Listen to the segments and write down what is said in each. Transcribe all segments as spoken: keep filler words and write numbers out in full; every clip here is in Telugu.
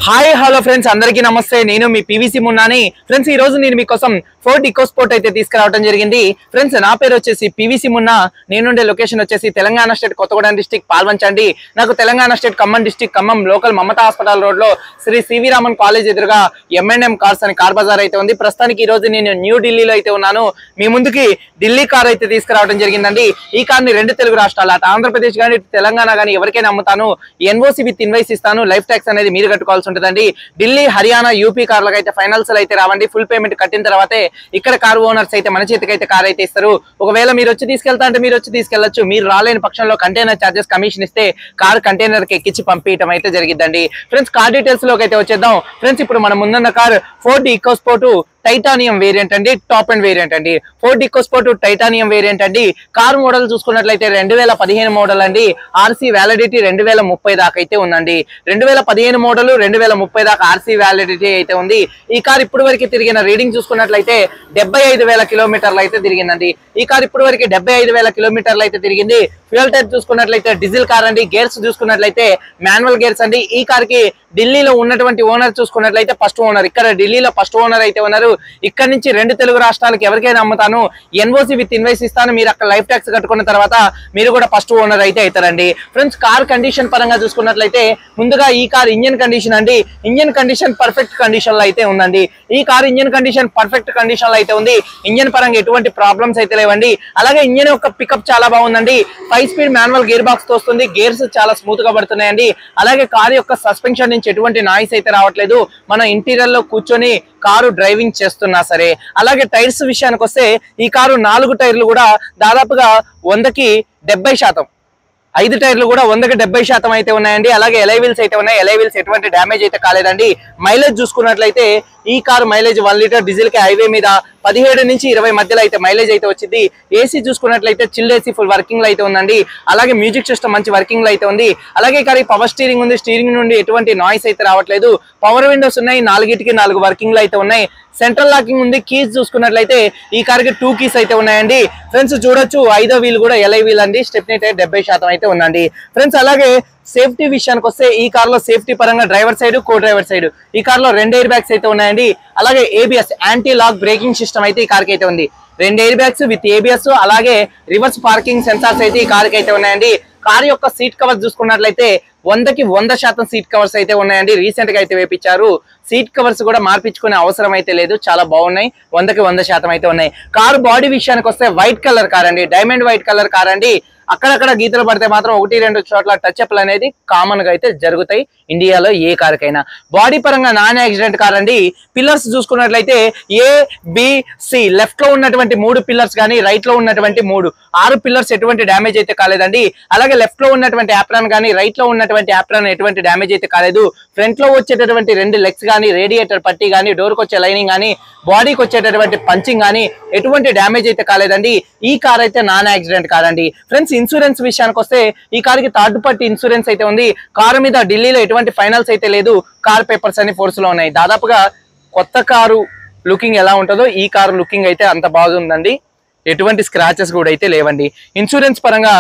హాయ్ హలో ఫ్రెండ్స్, అందరికీ నమస్తే. నేను మీ పీవీసీ మున్నాని. ఫ్రెండ్స్, ఈ రోజు నేను మీకోసం ఫోర్డ్ ఈకోస్పోర్ట్ అయితే తీసుకురావడం జరిగింది. ఫ్రెండ్స్, నా పేరు వచ్చేసి పీవీసీ మున్నా. నేనుండే లొకేషన్ వచ్చేసి తెలంగాణ స్టేట్ కొత్తగూడెం డిస్టిక్ పాల్వంచండి. నాకు Telangana state Khammam district Khammam local Mamata hospital road లో శ్రీ సివి రామన్ కాలేజ్ ఎదురుగా ఎంఎన్ఎం కార్స్ అని కార్ బజార్ అయితే ఉంది. ప్రస్తుతానికి ఈ రోజు నేను న్యూ ఢిల్లీలో అయితే ఉన్నాను. మీ ముందుకి ఢిల్లీ కార్ అయితే తీసుకురావడం జరిగిందండి. ఈ కార్ ని రెండు తెలుగు రాష్ట్రాలు, అటు ఆంధ్రప్రదేశ్ కానీ తెలంగాణ కానీ ఎవరికైనా అమ్ముతాను. ఎన్ఓసి విత్ ఇన్వైస్ ఇస్తాను. లైఫ్ ట్యాక్స్ అనేది మీరు కట్టుకోవాల్సి ఉంటుందండి. ఢిల్లీ, హర్యానా, యూపీ కార్లకు అయితే ఫైనల్స్ అయితే రావండి. ఫుల్ పేమెంట్ కట్టిన తర్వాతే ఇక్కడ కార్ ఓనర్స్ అయితే మన చేతికి అయితే కార్ అయితే ఇస్తారు. ఒకవేళ మీరు వచ్చి తీసుకెళ్తా అంటే మీరు వచ్చి తీసుకెళ్లొచ్చు. మీరు రాలేని పక్షంలో కంటైనర్ చార్జెస్ కమిషన్ ఇస్తే కార్ కంటైనర్ కి ఎక్కించి పంపించడం అయితే జరిగిద్దండి. ఫ్రెండ్స్, కార్ డీటెయిల్స్ లోకి అయితే వచ్చేద్దాం. ఫ్రెండ్స్, ఇప్పుడు మనం ముందున్న car Ford EcoSport titanium variant అండి. టాప్ అండ్ వేరియంట్ అండి. ఫోర్డ్ ఈకోస్పోర్ట్ టైటానియం వేరియంట్ అండి. కార్ మోడల్ చూసుకున్నట్లయితే రెండు వేల పదిహేను మోడల్ అండి. ఆర్సీ వ్యాలిడిటీ రెండు వేల ముప్పై దాకా అయితే ఉందండి. రెండు వేల పదిహేను మోడల్ రెండు వేల ముప్పై దాకా ఆర్సీ వ్యాలిడిటీ అయితే ఉంది. ఈ కార్ ఇప్పటి వరకు తిరిగిన రీడింగ్ చూసుకున్నట్లయితే డెబ్బై ఐదు వేల కిలోమీటర్లు అయితే తిరిగిందండి. ఈ కార్ ఇప్పటి వరకు డెబ్బై ఐదు వేల కిలోమీటర్లు అయితే తిరిగింది. ఫ్యూయల్ టైప్ చూసుకున్నట్లయితే డీజిల్ కార్ అండి. గేర్స్ చూసుకున్నట్లయితే మాన్యువల్ గేర్స్ అండి. ఈ కార్ కి ఢిల్లీలో ఉన్నటువంటి ఓనర్ చూసుకున్నట్లయితే ఫస్ట్ ఓనర్, ఇక్కడ ఢిల్లీలో ఫస్ట్ ఓనర్ అయితే ఉన్నారు. ఇక్కడ నుంచి రెండు తెలుగు రాష్ట్రాలకు ఎవరికైనా అమ్ముతాను. ఎన్ఓసి విత్ ఇన్వైస్ ఇస్తాను. మీరు అక్కడ లైఫ్ ట్యాక్స్ కట్టుకున్న తర్వాత మీరు కూడా ఫస్ట్ ఓనర్ అయితే అవుతారండి. ఫ్రెండ్స్, కార్ కండిషన్ పరంగా చూసుకున్నట్లయితే ముందుగా ఈ కార్ ఇంజన్ కండిషన్ అండి. ఇంజన్ కండిషన్ పర్ఫెక్ట్ కండిషన్ లో అయితే ఉందండి. ఈ car engine condition perfect condition లో అయితే ఉంది. ఇంజన్ పరంగా ఎటువంటి ప్రాబ్లమ్స్ అయితే లేవండి. అలాగే ఇంజన్ యొక్క పికప్ చాలా బాగుందండి. Five speed manual gear box తో వస్తుంది. గేర్స్ చాలా స్మూత్ గా పడుతున్నాయండి. అలాగే కార్ యొక్క సస్పెన్షన్ నుంచి ఎటువంటి నాయిస్ అయితే రావట్లేదు. మన ఇంటీరియర్ లో కూర్చొని కారు డ్రైవింగ్ చేస్తున్నా సరే. అలాగే టైర్స్ విషయానికి వస్తే ఈ కారు నాలుగు టైర్లు కూడా దాదాపుగా వందకి డెబ్బై శాతం ఐదు టైర్లు కూడా వందకి డెబ్బై శాతం అయితే ఉన్నాయండి. అలాగే ఎలై వీల్స్ అయితే ఉన్నాయి. ఎలై వీల్స్ ఎటువంటి డ్యామేజ్ అయితే కాలేదండి. మైలేజ్ చూసుకున్నట్లయితే ఈ car mileage one litre diesel కి హైవే మీద పదిహేడు నుంచి ఇరవై మధ్యలో అయితే మైలేజ్ అయితే వచ్చింది. ఏసీ చూసుకున్నట్లయితే చిల్డ్ ఏసీ ఫుల్ వర్కింగ్ లో అయితే ఉందండి. అలాగే మ్యూజిక్ సిస్టమ్ మంచి వర్కింగ్ లో అయితే ఉంది. అలాగే కార్ పవర్ స్టీరింగ్ ఉంది. స్టీరింగ్ నుండి ఎటువంటి నాయిస్ అయితే రావట్లేదు. పవర్ విండోస్ ఉన్నాయి. నాలుగిటికి నాలుగు వర్కింగ్ లో అయితే ఉన్నాయి. సెంట్రల్ లాకింగ్ ఉంది. కీస్ చూసుకున్నట్లయితే ఈ కార్ కి టూ కీస్ అయితే ఉన్నాయండి. ఫ్రెండ్స్, చూడొచ్చు ఐదో వీల్ కూడా ఎలై వీల్ అండి. స్టెప్నీ టైర్ డెబ్బై శాతం అయితే ఉందండి. ఫ్రెండ్స్, అలాగే సేఫ్టీ విషయానికి వస్తే ఈ కార్ లో సేఫ్టీ పరంగా driver side, co driver side ఈ కార్ లో రెండు ఎయిర్ బ్యాగ్స్ అయితే ఉన్నాయండి. అలాగే ABS anti lock braking system అయితే ఈ కార్ కి అయితే ఉంది. రెండు ఎయిర్ బ్యాగ్స్ విత్ ఏబిఎస్, అలాగే రివర్స్ పార్కింగ్ సెన్సార్స్ అయితే ఈ కార్ కి అయితే ఉన్నాయండి. కార్ యొక్క సీట్ కవర్స్ చూసుకున్నట్లయితే వందకి వంద శాతం సీట్ కవర్స్ అయితే ఉన్నాయండి. రీసెంట్ గా అయితే వేపించారు. సీట్ కవర్స్ కూడా మార్పించుకునే అవసరం అయితే లేదు. చాలా బాగున్నాయి. వందకి వంద శాతం అయితే ఉన్నాయి. కారు బాడీ విషయానికి వస్తే వైట్ కలర్ కార్ అండి. డైమండ్ వైట్ కలర్ కార్ అండి. అక్కడక్కడ గీతలు పడితే మాత్రం ఒకటి రెండు చోట్ల టచ్ అప్లు అనేది కామన్ గా అయితే జరుగుతాయి ఇండియాలో ఏ కార్ కైనా. బాడీ పరంగా నాన్ యాక్సిడెంట్ కార్ అండి. పిల్లర్స్ చూసుకున్నట్లయితే ఏ బి సి లెఫ్ట్ లో ఉన్నటువంటి మూడు పిల్లర్స్ కానీ రైట్ లో ఉన్నటువంటి మూడు ఆరు పిల్లర్స్ ఎటువంటి డ్యామేజ్ అయితే కాలేదండి. అలాగే లెఫ్ట్ లో ఉన్నటువంటి యాప్రాన్ కానీ రైట్ లో ఉన్నటువంటి యాప్రాన్ ఎటువంటి డ్యామేజ్ అయితే కాలేదు. ఫ్రంట్ లో వచ్చేటటువంటి రెండు లెగ్స్ కానీ, రేడియేటర్ పట్టి కానీ, డోర్ కి వచ్చే లైనింగ్ కానీ, బాడీకి వచ్చేటటువంటి పంచింగ్ కానీ ఎటువంటి డ్యామేజ్ అయితే కాలేదండి. ఈ కార్ అయితే నాన్ యాక్సిడెంట్ కార్ అండి. ఫ్రెండ్స్, ఇన్సూరెన్స్ విషయానికి వస్తే ఈ కార్ కి థర్డ్ పార్టీ ఇన్సూరెన్స్ అయితే ఉంది. కారు మీద ఢిల్లీలో ఎటువంటి ఫైనల్స్ అయితే లేదు. కార్ పేపర్స్ అన్ని ఫోర్స్ లో ఉన్నాయి. దాదాపుగా కొత్త కారు లుకింగ్ ఎలా ఉంటుందో ఈ కారు లుకింగ్ అయితే అంత బాగుందండి. ఎటువంటి స్క్రాచెస్ కూడా అయితే లేవండి. ఇన్సూరెన్స్ పరంగా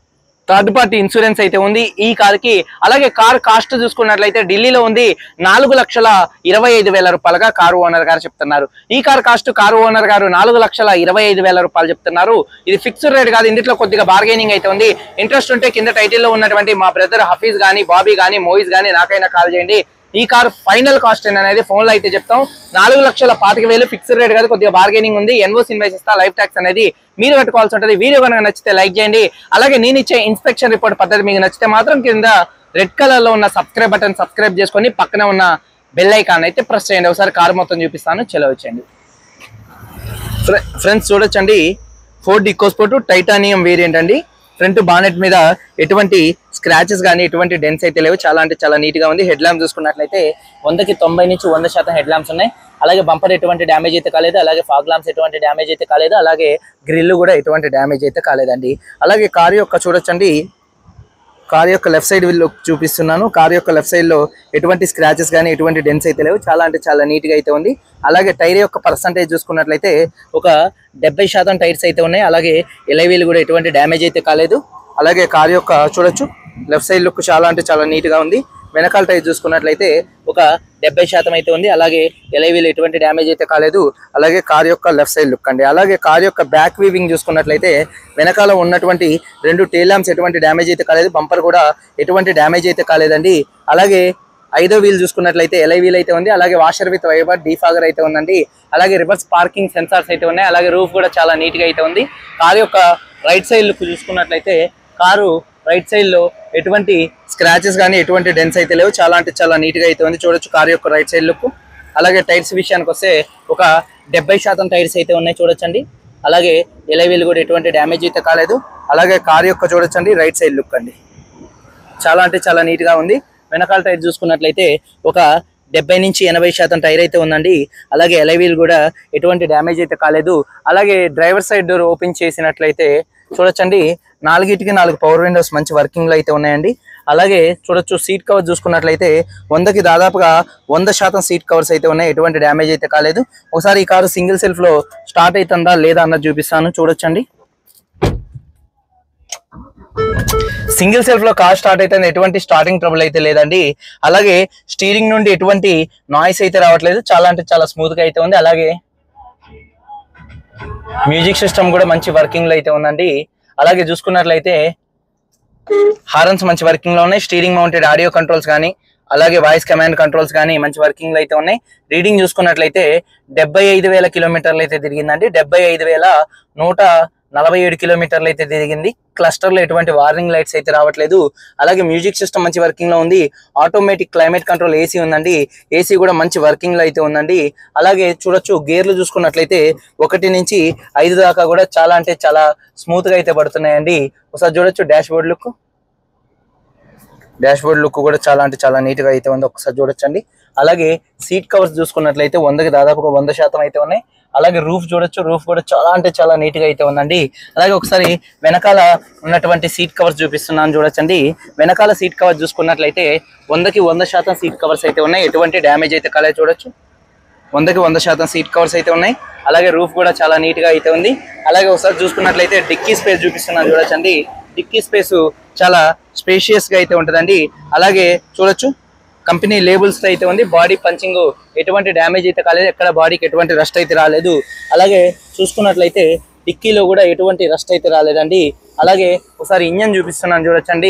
థర్డ్ పార్టీ ఇన్సూరెన్స్ అయితే ఉంది ఈ కార్ కి. అలాగే కార్ కాస్ట్ చూసుకున్నట్లయితే ఢిల్లీలో ఉంది నాలుగు లక్షల ఇరవై ఐదు వేల రూపాయలుగా కారు ఓనర్ గారు చెప్తున్నారు. ఈ కార్ కాస్ట్ కారు ఓనర్ గారు నాలుగు లక్షల ఇరవై ఐదు వేల రూపాయలు చెప్తున్నారు. ఇది ఫిక్స్డ్ రేట్ కాదు. ఇందులో కొద్దిగా బార్గెనింగ్ అయితే ఉంది. ఇంట్రెస్ట్ ఉంటే కింద టైటిల్లో ఉన్నటువంటి మా బ్రదర్ హఫీజ్ గానీ, బాబీ గానీ, మోయిజ్ గానీ నాకైనా కాల్ చేయండి. ఈ కార్ ఫైనల్ కాస్ట్ అనేది ఫోన్ లో అయితే చెప్తాం. నాలుగు లక్షల పాతిక వేలు ఫిక్స్డ్ రేట్ కాదు. కొద్దిగా బార్గెనింగ్ ఉంది. ఎన్ఓసి ఇన్వైస్ ఇస్తా. లైఫ్ ట్యాక్స్ అనేది మీరు కట్టుకోవాల్సి ఉంటుంది. వీడియో కనుక నచ్చితే లైక్ చేయండి. అలాగే నేను ఇచ్చే ఇన్స్పెక్షన్ రిపోర్ట్ పద్ధతి మీకు నచ్చితే మాత్రం కింద రెడ్ కలర్ లో ఉన్న సబ్స్క్రైబ్ బటన్ సబ్స్క్రైబ్ చేసుకొని పక్కనే ఉన్న బెల్ ఐకాన్ అయితే ప్రెస్ చేయండి. ఒకసారి కార్ మొత్తం చూపిస్తాను. చలో వచ్చేయండి. ఫ్రెండ్స్, చూడొచ్చండి ఫోర్డ్ ఈకోస్పోర్ట్ టైటానియం వేరియంట్ అండి. ఫ్రంట్ బానెట్ మీద ఎటువంటి స్క్రాచెస్ కానీ ఎటువంటి డెన్స్ అయితే లేవు. చాలా అంటే చాలా నీట్ గా ఉంది. హెడ్ ల్యాంప్ చూసుకున్నట్లయితే వందకి తొంభై నుంచి వంద శాతం హెడ్ ల్యాంప్స్ ఉన్నాయి. అలాగే బంపర్ ఎటువంటి డ్యామేజ్ అయితే కాలేదు. అలాగే ఫాగ్ ల్యాంప్స్ ఎటువంటి డ్యామేజ్ అయితే కాలేదు. అలాగే గ్రిల్ కూడా ఎటువంటి డ్యామేజ్ అయితే కాలేదండి. అలాగే కార్ యొక్క చూడొచ్చండి, కార్ యొక్క లెఫ్ట్ సైడ్ వీళ్ళు చూపిస్తున్నాను. కార్ యొక్క లెఫ్ట్ సైడ్ లో ఎటువంటి స్క్రాచెస్ కానీ ఎటువంటి డెన్స్ అయితే లేవు. చాలా అంటే చాలా నీట్ గా అయితే ఉంది. అలాగే టైర్ యొక్క పర్సంటేజ్ చూసుకున్నట్లయితే ఒక డెబ్బై శాతం టైర్స్ అయితే ఉన్నాయి. అలాగే ఎలై వీల్ కూడా ఎటువంటి డ్యామేజ్ అయితే కాలేదు. అలాగే కార్ యొక్క చూడొచ్చు లెఫ్ట్ సైడ్ లుక్ చాలా అంటే చాలా నీట్ గా ఉంది. వెనకాల టైర్ చూసుకున్నట్లయితే ఒక డెబ్బై శాతం అయితే ఉంది. అలాగే ఎలైవీలు ఎటువంటి డ్యామేజ్ అయితే కాలేదు. అలాగే కార్ యొక్క లెఫ్ట్ సైడ్ లుక్ అండి. అలాగే కార్ యొక్క బ్యాక్ వీవింగ్ చూసుకున్నట్లయితే వెనకాల ఉన్నటువంటి రెండు టెయిల్ ల్యాంప్స్ ఎటువంటి డ్యామేజ్ అయితే కాలేదు. బంపర్ కూడా ఎటువంటి డ్యామేజ్ అయితే కాలేదండి. అలాగే ఐదో వీల్ చూసుకున్నట్లయితే ఎలై వీల్ అయితే ఉంది. అలాగే వాషర్ విత్ వైపర్ డీఫాగర్ అయితే ఉందండి. అలాగే రివర్స్ పార్కింగ్ సెన్సార్స్ అయితే ఉన్నాయి. అలాగే రూఫ్ కూడా చాలా నీట్ గా అయితే ఉంది. కార్ యొక్క రైట్ సైడ్ లుక్ చూసుకున్నట్లయితే కారు రైట్ సైడ్ లో ఎటువంటి స్క్రాచెస్ కానీ ఎటువంటి డెన్స్ అయితే లేవు. చాలా అంటే చాలా నీట్ గా అయితే ఉంది. చూడొచ్చు కార్ యొక్క రైట్ సైడ్ లుక్. అలాగే టైర్స్ విషయానికి వస్తే ఒక డెబ్బై శాతం టైర్స్ అయితే ఉన్నాయి చూడొచ్చండి. అలాగే ఎలై వీల్ కూడా ఎటువంటి డ్యామేజ్ అయితే కాలేదు. అలాగే కార్ యొక్క చూడొచ్చండి రైట్ సైడ్ లుక్ అండి. చాలా అంటే చాలా నీట్ గా ఉంది. వెనకాల టైర్ చూసుకున్నట్లయితే ఒక డెబ్బై నుంచి ఎనభై శాతం టైర్ అయితే ఉందండి. అలాగే ఎలై వీల్ కూడా ఎటువంటి డ్యామేజ్ అయితే కాలేదు. అలాగే డ్రైవర్ సైడ్ డోర్ ఓపెన్ చేసినట్లయితే చూడొచ్చండి నాలుగిటికి నాలుగు పవర్ విండోస్ మంచి వర్కింగ్ లో అయితే ఉన్నాయండి. అలాగే చూడొచ్చు సీట్ కవర్ చూసుకున్నట్లయితే వందకి దాదాపుగా వంద శాతం సీట్ కవర్స్ అయితే ఉన్నాయి. ఎటువంటి డ్యామేజ్ అయితే కాలేదు. ఒకసారి ఈ కారు సింగిల్ సెల్ఫ్ లో స్టార్ట్ అవుతుందా లేదా అన్నది చూపిస్తాను చూడొచ్చండి. సింగిల్ సెల్ఫ్ లో కార్ స్టార్ట్ అయితే ఎటువంటి స్టార్టింగ్ ట్రబుల్ అయితే లేదండి. అలాగే స్టీరింగ్ నుండి ఎటువంటి నాయిస్ అయితే రావట్లేదు. చాలా అంటే చాలా స్మూత్ గా అయితే ఉంది. అలాగే మ్యూజిక్ సిస్టమ్ కూడా మంచి వర్కింగ్ లో అయితే ఉందండి. అలాగే చూసుకున్నట్లయితే హారన్స్ మంచి వర్కింగ్ లో ఉన్నాయి. స్టీరింగ్ మౌంటెడ్ ఆడియో కంట్రోల్స్ కానీ అలాగే వాయిస్ కమాండ్ కంట్రోల్స్ కానీ మంచి వర్కింగ్ లో అయితే ఉన్నాయి. రీడింగ్ చూసుకున్నట్లయితే డెబ్బై ఐదు వేల కిలోమీటర్లు అయితే తిరిగిందండి. డెబ్బై ఐదు వేల నూట నలభై ఏడు కిలోమీటర్లు అయితే తిరిగింది. క్లస్టర్ లో ఎటువంటి వార్నింగ్ లైట్స్ అయితే రావట్లేదు. అలాగే మ్యూజిక్ సిస్టమ్ మంచి వర్కింగ్ లో ఉంది. ఆటోమేటిక్ క్లైమేట్ కంట్రోల్ ఏసీ ఉందండి. ఏసీ కూడా మంచి వర్కింగ్ లో అయితే ఉందండి. అలాగే చూడొచ్చు గేర్లు చూసుకున్నట్లయితే ఒకటి నుంచి ఐదు దాకా కూడా చాలా అంటే చాలా స్మూత్ గా అయితే పడుతున్నాయండి. ఒకసారి చూడొచ్చు dashboard look. Dashboard look కూడా చాలా అంటే చాలా నీట్ గా అయితే ఉంది. ఒకసారి చూడొచ్చండి. అలాగే సీట్ కవర్స్ చూసుకున్నట్లయితే వందకి దాదాపుగా వంద శాతం అయితే ఉన్నాయి. అలాగే రూఫ్ చూడొచ్చు. రూఫ్ కూడా చాలా అంటే చాలా నీట్ గా అయితే ఉందండి. అలాగే ఒకసారి వెనకాల ఉన్నటువంటి సీట్ కవర్స్ చూపిస్తున్నాను చూడొచ్చండి. వెనకాల సీట్ కవర్స్ చూసుకున్నట్లయితే వందకి వంద శాతం సీట్ కవర్స్ అయితే ఉన్నాయి. ఎటువంటి డ్యామేజ్ అయితే కాలేదు చూడొచ్చు. వందకి వంద శాతం సీట్ కవర్స్ అయితే ఉన్నాయి. అలాగే రూఫ్ కూడా చాలా నీట్ గా అయితే ఉంది. అలాగే ఒకసారి చూసుకున్నట్లయితే డిక్కీ స్పేస్ చూపిస్తున్నాను చూడొచ్చండి. డిక్కీ స్పేస్ చాలా స్పేషియస్ గా అయితే ఉంటుందండి. అలాగే చూడొచ్చు కంపెనీ లేబుల్స్ అయితే ఉంది. బాడీ పంచింగ్ ఎటువంటి డ్యామేజ్ అయితే కాలేదు. ఎక్కడ బాడీకి ఎటువంటి రస్ట్ అయితే రాలేదు. అలాగే చూసుకున్నట్లయితే డిక్కీలో కూడా ఎటువంటి రస్ట్ అయితే రాలేదండి. అలాగే ఒకసారి ఇంజన్ చూపిస్తున్నాను చూడొచ్చండి.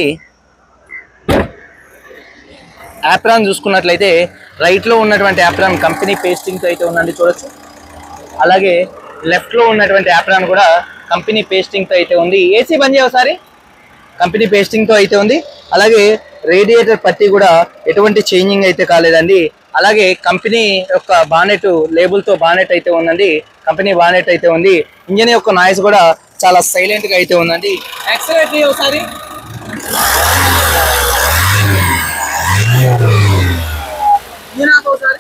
యాప్రాన్ చూసుకున్నట్లయితే రైట్ లో ఉన్నటువంటి యాప్రాన్ కంపెనీ పేస్టింగ్ తో అయితే ఉందండి చూడొచ్చు. అలాగే లెఫ్ట్ లో ఉన్నటువంటి యాప్రాన్ కూడా కంపెనీ పేస్టింగ్ తో అయితే ఉంది. ఏసీ బంద్ చేయ ఒకసారి. కంపెనీ పేస్టింగ్ తో అయితే ఉంది. అలాగే రేడియేటర్ పట్టి కూడా ఎటువంటి చేంజింగ్ అయితే కాలేదండి. అలాగే కంపెనీ యొక్క బానెట్ లేబుల్ తో బానెట్ అయితే ఉందండి. కంపెనీ బానెట్ అయితే ఉంది. ఇంజన్ యొక్క నాయిస్ కూడా చాలా సైలెంట్ గా అయితే ఉందండి. యాక్సిలరేటర్ ఒకసారి. ఒకసారి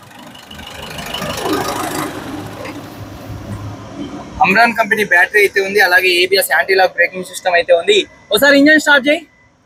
అమ్రాన్ కంపెనీ బ్యాటరీ అయితే ఉంది. అలాగే ABS anti lock braking system అయితే ఉంది. ఒకసారి ఇంజన్ స్టార్ట్ చేయి.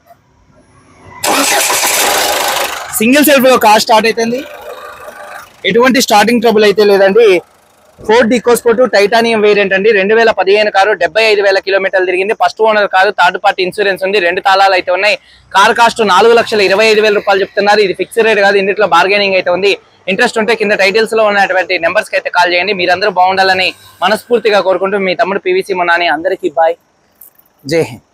సింగిల్ సెల్ఫ్ లో కార్ స్టార్ట్ అవుతుంది. ఎటువంటి స్టార్టింగ్ ట్రబుల్ అయితే లేదండి. ఫోర్డ్ ఈకోస్పోర్ట్ టైటానియం వేరియంట్ అండి. రెండు వేల పదిహేను కారు డెబ్బై ఐదు వేల కిలోమీటర్లు తిరిగింది. First owner car. Third party insurance ఉంది. రెండు తాళాలు అయితే ఉన్నాయి. కార్ కాస్ట్ నాలుగు లక్షల ఇరవై ఐదు వేల రూపాయలు చెప్తున్నారు. ఇది ఫిక్స్డ్ రేట్ కాదు. ఇందులో బార్గెనింగ్ అయితే ఉంది. ఇంట్రెస్ట్ ఉంటే కింద టైటిల్స్ లో ఉన్నటువంటి నెంబర్స్ కి అయితే కాల్ చేయండి. మీరందరూ బాగుండాలని మనస్ఫూర్తిగా కోరుకుంటూ మీ తమ్ముడు పీవీసీ మున్నాని. అందరికీ బాయ్. జై హింద్.